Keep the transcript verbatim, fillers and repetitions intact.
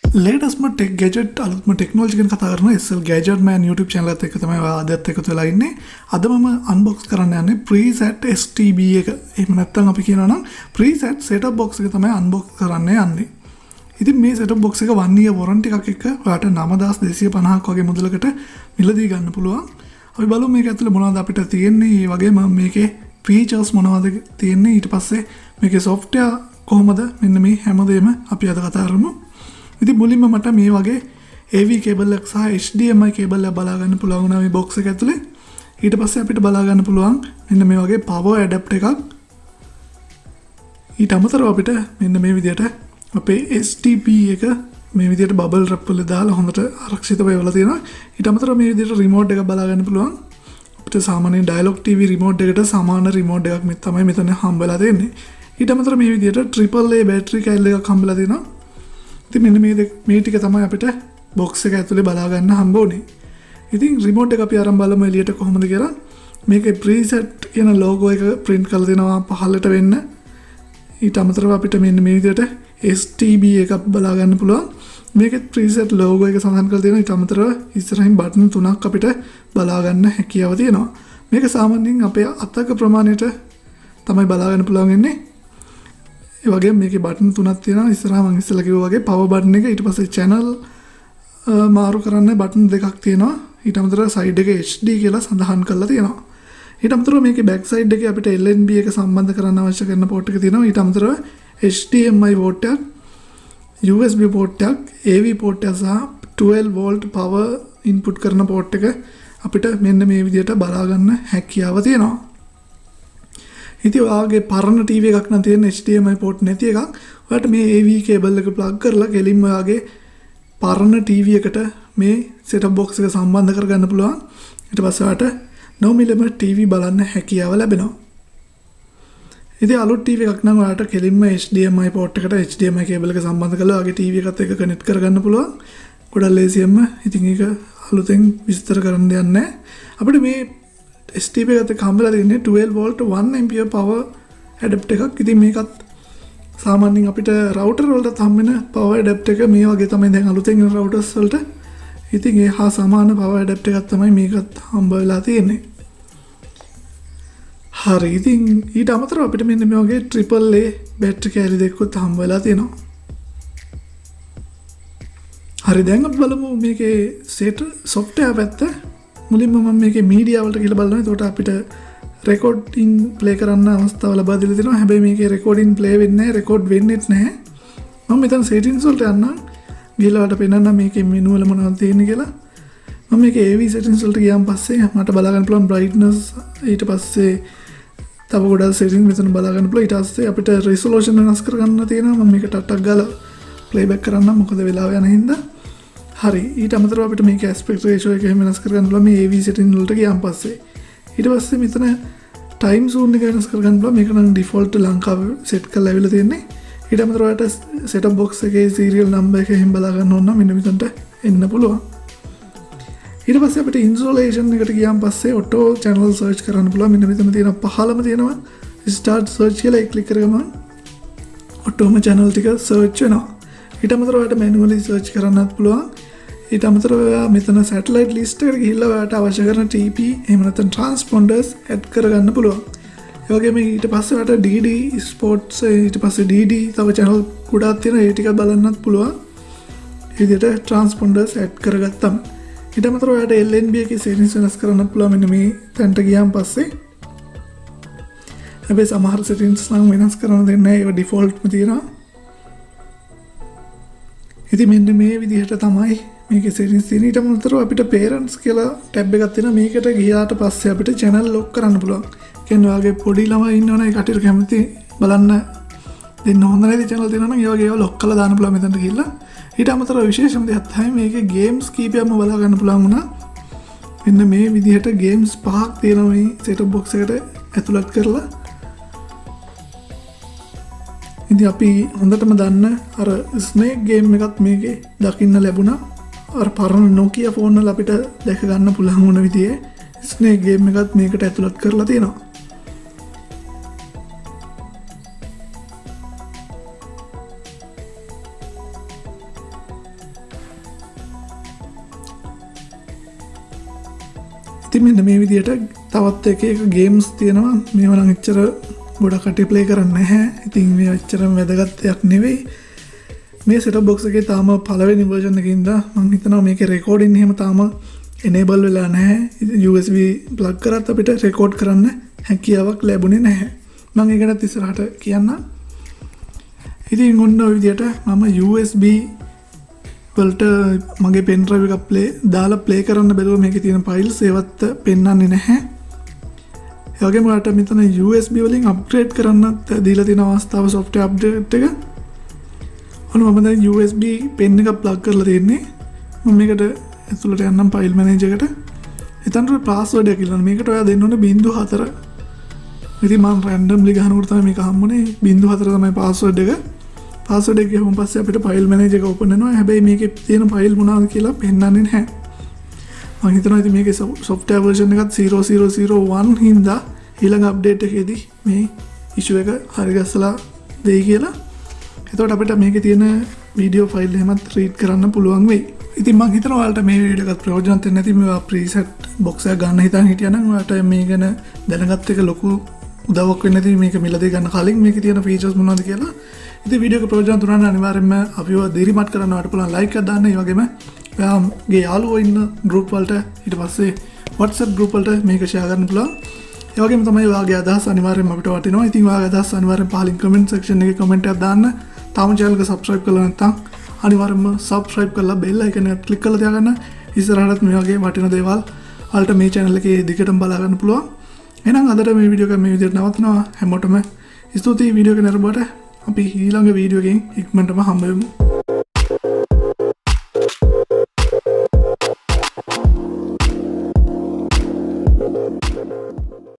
latest tech gadget අලුත්ම technology ගැන කතා කරන slgadgetman YouTube channel එකත් එක්ක තමයි ආදත් එකතු වෙලා ඉන්නේ. අද මම unbox කරන්න යන්නේ Freesat S T B එක. එහෙම නැත්නම් අපි කියනවා නම් Freesat setup box එක තමයි unbox කරන්න යන්නේ. ඉතින් මේ setup box එක one year warranty එකක් එක්ක ඔයාලට nine thousand two hundred fifty වගේ මුදලකට මිලදී ගන්න පුළුවන්. අපි බලමු මේක ඇතුලේ මොනවද අපිට තියෙන්නේ. ඒ වගේම මේකේ features මොනවද තියෙන්නේ. ඊට පස්සේ මේකේ software කොහොමද මෙන්න මේ හැමදේම අපි අද කතා කරමු. ඉතින් මුලින්ම මට මේ වගේ A V cable එකක් සහ H D M I cable එකක් බලා ගන්න පුළුවන් වුණා මේ box එක ඇතුලේ. ඊට පස්සේ අපිට බලා ගන්න පුළුවන් මෙන්න මේ වගේ power adapter එකක්. ඊට අමතරව අපිට මෙන්න මේ විදිහට අපේ S T B එක මේ විදිහට bubble wrap වල දාලා හොඳට ආරක්ෂිතව වෙලා තියෙනවා. ඊට අමතරව මේ විදිහට remote එක බලා ගන්න පුළුවන්. අපිට සාමාන්‍ය dialog T V remote එකට සමාන remote එකක් මෙත් තමයි මෙතන හම්බෙලා තියෙන්නේ. ඊට අමතරව මේ විදිහට triple A battery කැල්ල එකක් හම්බෙලා තියෙනවා. ඉතින් මෙන්න මේ මේ ටික තමයි අපිට box එක ඇතුලේ බලා ගන්න හම්බ වුනේ. ඉතින් remote එක අපි අරන් බලමු එළියට කොහොමද කියලා. මේකේ Freesat කියන logo එක print කරලා දෙනවා පහළට වෙන්න. ඊට අමතරව අපිට මෙන්න මේ විදිහට S T B එකක් බලා ගන්න පුළුවන්. මේකේ Freesat logo එක සඳහන් කරලා තියෙනවා. ඊට අමතරව ඉස්සරහින් button තුනක් අපිට බලා ගන්න හැකියාව තියෙනවා. මේක සාමාන්‍යයෙන් අපේ අතක ප්‍රමාණයට තමයි බලා ගන්න පුළුවන් වෙන්නේ. ඒ වගේම මේකේ බටන් තුනක් තියෙනවා. ඉස්සරහා මම ඉස්සෙල්ලා කිව්වා වගේ power button එක, ඊට පස්සේ channel මාරු කරන්න බටන් දෙකක් තියෙනවා. ඊට අමතරව side එකේ H D කියලා සඳහන් කරලා තියෙනවා. ඊට අමතරව මේකේ back side එකේ අපිට L N B එක සම්බන්ධ කරන්න අවශ්‍ය කරන port එක තියෙනවා. ඊට අමතරව H D M I port එකක්, U S B port එකක්, A V port එක සහ twelve volt power input කරන port එක අපිට මෙන්න මේ විදිහට බලා ගන්න හැකියාව තියෙනවා. ඉතින් ඔයාගේ පරණ T V එකක් නම් තියෙන H D M I port නැති එකක් ඔයාලට මේ A V cable එක plug කරලා කෙලින්ම ඔයාගේ පරණ T V එකට මේ setup box එක සම්බන්ධ කරගන්න පුළුවන්. ඊට පස්සේ ඔයාලට nine millimeter T V බලන්න හැකියාව ලැබෙනවා. ඉතින් අලුත් T V එකක් නම් ඔයාලට කෙලින්ම H D M I port එකට H D M I cable එක සම්බන්ධ කරලා ඔයාගේ T V එකත් එක්ක connect කරගන්න පුළුවන්. ගොඩක් ලේසියෙන්ම. ඉතින් ඒක අලුතෙන් විස්තර කරන්න දෙයක් නැහැ. අපිට මේ S T B එකත් එක්ක හම්බෙලා තියෙන්නේ twelve volt one ampere power adapter එකක්. ඉතින් මේකත් සාමාන්‍යයෙන් අපිට router වලට හම්බෙන power adapter එක මේ වගේ තමයි දැන් අලුතෙන් එන routers වලට. ඉතින් ඒ හා සමාන power adapter එකක් තමයි මේකත් හම්බ වෙලා තියෙන්නේ. හරි. ඉතින් ඊට අමතරව අපිට මෙන්න මේ වගේ triple A battery කැලි දෙකකුත් හම්බ වෙලා තියෙනවා. හරි, දැන් අපි බලමු මේකේ set software පැත්ත. මුලින්ම මම මේකේ media වලට කියලා බලනවා. එතකොට අපිට recording play කරන්න අවස්ථාව ලබා දීලා තියෙනවා. හැබැයි මේකේ recording play වෙන්නේ නැහැ, record වෙන්නේත් නැහැ. මම මෙතන settings වලට යන්නම්. ගිහලා වලට පෙන්නන්න මේකේ menu වල මොනවද තියෙන්නේ කියලා. මම මේකේ A V settings වලට ගියාන් පස්සේ මට බලා ගන්න පුළුවන් brightness, ඊට පස්සේ තව ගොඩක් settings මෙතන බලා ගන්න පුළුවන්. ඊට පස්සේ අපිට resolution වෙනස් කරගන්න තියෙනවා. මම මේක ටට්ටක් ගාලා playback කරන්න මොකද වෙලාව යන හින්දා. හරි. ඊට අමතරව අපිට මේක aspect ratio එක එහෙම වෙනස් කරගන්න පුළුවන් මේ A V setting වලට ගියාන් පස්සේ. ඊට පස්සේ මෙතන time zone එක වෙනස් කරගන්න පුළුවන්. මේක නම් default ලංකා set කරලා ඇවිල්ලා තියෙන්නේ. ඊට අමතරව ඔයාලට setup box එකේ serial number එක එහෙම බලා ගන්න ඕන නම් මෙන්න මෙතනට එන්න පුළුවන්. ඊට පස්සේ අපිට installation එකට ගියාන් පස්සේ auto channel search කරන්න පුළුවන්. මෙන්න මෙතන තියෙන පහළම තියෙනවා start search කියලා ඒ click කරගමන් auto channel ටික search වෙනවා. ඊට අමතරව ඔයාලට manually search කරන්නත් පුළුවන්. ඊට අමතරව ඔයා මෙතන satellite list එකට ගිහිල්ලා ඔයාලට අවශ්‍ය කරන T P එහෙම නැත්නම් transponders add කරගන්න පුළුවන්. ඒ වගේම ඊට පස්සේ ඔයාලට D D sports ඊට පස්සේ D D තව channel ගොඩාක් තියෙනවා. ඒ ටික බලන්නත් පුළුවන්. මේ විදිහට transponders add කරගත්තම ඊට අමතරව ඔයාලට L N B එකේ settings වෙනස් කරන්නත් පුළුවන්. මෙන්න මේ තැනට ගියාන් පස්සේ හැබැයි සමහර settings නම් වෙනස් කරන්න දෙන්නේ නැහැ. ඒවා default ම තියෙනවා. ඉතින් මෙන්න මේ විදිහට තමයි මේකේ settings තියෙන. ඊට අමතරව අපිට parents කියලා tab එකක් තියෙනවා. මේකට ගියාට පස්සේ අපිට channel lock කරන්න පුළුවන්. කියන්නේ ඔයාගේ පොඩි ළමයි ඉන්නවනේ ඒ කටියට කැමති බලන්න දෙන්න හොඳ නැති channel තියෙනවා නම් ඒ වගේ ඒවා lock කරලා දාන්න පුළුවන් මෙතනට ගිහිල්ලා. ඊට අමතරව විශේෂම දෙයක් තමයි මේකේ games කීපයක්ම බලා ගන්න පුළුවන් වුණා. මෙන්න මේ විදිහට games පහක් තියෙනවා මේ setup box එකට ඇතුළත් කරලා. ඉතින් අපි හොඳටම දන්න අර ස්නේක් ගේම් එකත් මේකේ දකින්න ලැබුණා. අර පරණ Nokia ෆෝන් වල අපිට දැක ගන්න පුළුවන් වුණ විදිහේ ස්නේක් ගේම් එකත් මේකට ඇතුළත් කරලා තියෙනවා. ඉතින් මෙන්න මේ විදිහට තවත් එක එක ගේම්ස් තියෙනවා. මේව නම් එච්චර ගොඩක් කටි ප්ලේ කරන්නේ නැහැ. ඉතින් මේ එච්චර වැදගත් දෙයක් නෙවෙයි. මේ සෙටප් බොක්ස් එකේ තාම පළවෙනි version එකේ ඉඳලා මම හිතනවා මේකේ රෙකෝඩින් එහෙම තාම enable වෙලා නැහැ. U S B plug කරත් අපිට රෙකෝඩ් කරන්න හැකියාවක් ලැබුණේ නැහැ. මම ඒක ගැන ඉස්සරහට කියන්නම්. ඉතින් ඔන්න ඔය විදිහට මම U S B වලට මගේ pen drive එක play දාලා play කරන්න බැලුවා මේකේ තියෙන files ඒවත් පෙන්වන්නේ නැහැ. ඒ වගේම ඔයාලට මෙතන U S B වලින් upgrade කරන්න දීලා තියෙන අවස්ථාව software update එක. ඔන්න මම දැන් U S B pen එක plug කරලා තියෙන්නේ. මම මේකට ඇතුළට යන්නම් file manager එකට. එතනට password එක කියලා මේකට ඔයා දෙන්න ඕනේ බිංදුව හතර. ඉතින් මම randomly ගහනකොට තමයි මේක හම්බුනේ. බිංදුව හතර තමයි password එක. password එක ගිහුම් පස්සේ අපිට file manager එක open වෙනවා. හැබැයි මේකේ තියෙන file මොනවද කියලා පෙන්නන්නේ නැහැ. මම හිතනවා ඉතින් මේකේ software version එකත් zero zero zero one හින්දා ඊළඟ update එකේදී මේ issue එක හරි ගස්සලා දෙයි කියලා. එතකොට අපිට මේකේ තියෙන video file එහෙමත් read කරන්න පුළුවන් වෙයි. ඉතින් මම හිතනවා ඔයාලට මේ වීඩියෝ එකත් ප්‍රයෝජනවත් වෙන්න ඇති. මේවා preset box එක ගන්න හිතන් හිටියා නම් ඔයාලට මේ ගැන දැනගත් එක ලොකු උදව්වක් වෙන්න ඇති. මේක මිලදී ගන්න කලින් මේකේ තියෙන features මොනවද කියලා. ඉතින් වීඩියෝ එක ප්‍රයෝජනවත් වුණා නම් අනිවාර්යෙන්ම අපිව දිරිමත් කරන්න ඔයාලට පුළුවන් like එකක් දාන්න. ඒ වගේම ඔයාගේ යාළුවෝ ඉන්න group වලට ඊට පස්සේ WhatsApp group වලට මේක share කරන්න පුළුවන්. ඒ වගේම තමයි ඔයාගේ අදහස් අනිවාර්යෙන්ම අපිට වටිනවා. ඉතින් ඔයාගේ අදහස් අනිවාර්යෙන් පහලින් comment section එකේ comment එකක් දාන්න. තාම channel එක subscribe කරලා නැත්නම් අනිවාර්යෙන්ම subscribe කරලා bell icon එක click කරලා තියාගන්න. ඉස්සරහටත් මේ වගේ වටින දේවල් ඔයාලට මේ channel එකේ දිගටම බලා ගන්න පුළුවන්. එහෙනම් අදට මේ වීඩියෝ එක මේ විදිහට නවත්වනවා. හැමෝටම ස්තුතියි වීඩියෝ එක නරඹුවට. අපි ඊළඟ වීඩියෝ එකෙන් ඉක්මනටම හම්බ වෙමු.